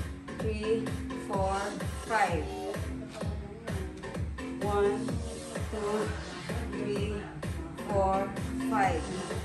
3, 4, 5. 1, 2, 3, 4, 5.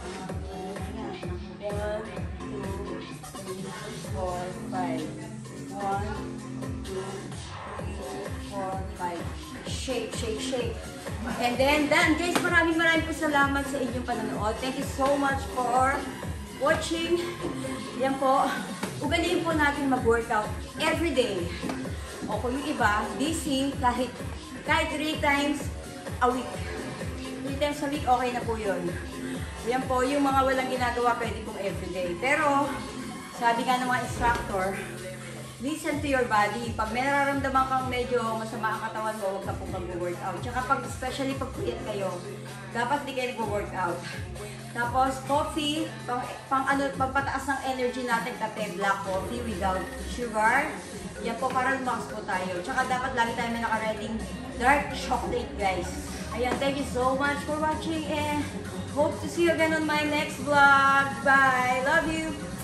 1, 2, 3, 4, 5. 1, 2, 3, 4, 5. Shake, shake, shake. And then, done. Guys, maraming po salamat sa inyong panonood. Thank you so much for watching. Yan po. Ugaliin po natin mag-workout every day. O kung yung iba, busy, kahit 3 times a week. 3 times a week, okay na po yun. Yan po, yung mga walang ginagawa, pwede pong everyday. Pero, sabi nga ng mga instructor, listen to your body. Pag may nararamdaman kang medyo masama ang katawan mo, huwag ka pong mag-workout. Tsaka especially pag puyat kayo, dapat di kayo nag-workout. Tapos, coffee, pangpataas ng energy natin, kape, black coffee without sugar. Yan po, para lumakas po tayo. Tsaka dapat lagi tayo may naka-reading dark chocolate, guys. Ayan, thank you so much for watching and hope to see you again on my next vlog. Bye! Love you!